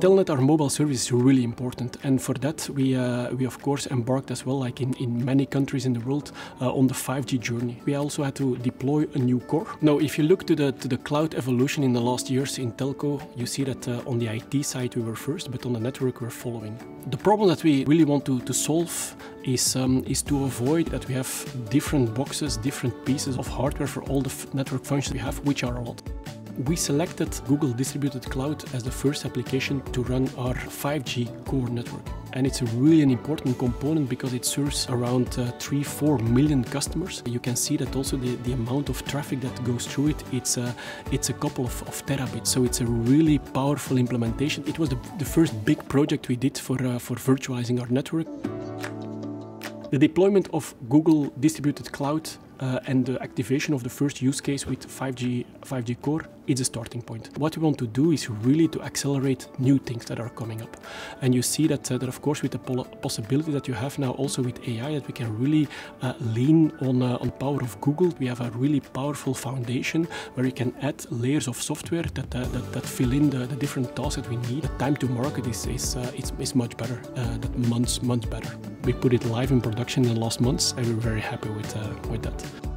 Telenet, our mobile service is really important, and for that we of course embarked as well, like in many countries in the world, on the 5G journey. We also had to deploy a new core. Now, if you look to the cloud evolution in the last years in telco, you see that on the IT side we were first, but on the network we're following. The problem that we really want to solve is to avoid that we have different boxes, different pieces of hardware for all the network functions we have, which are a lot. We selected Google Distributed Cloud as the first application to run our 5G core network. And it's really an important component because it serves around 3-4 million customers. You can see that also the amount of traffic that goes through it, it's a couple of terabits. So it's a really powerful implementation. It was the first big project we did for virtualizing our network. The deployment of Google Distributed Cloud and the activation of the first use case with 5G core is a starting point. What we want to do is really to accelerate new things that are coming up. And you see that of course with the possibility that you have now also with AI, that we can really lean on the power of Google. We have a really powerful foundation where you can add layers of software that fill in the different tasks that we need. The time to market is much better, months better. We put it live in production in the last months and we're very happy with that.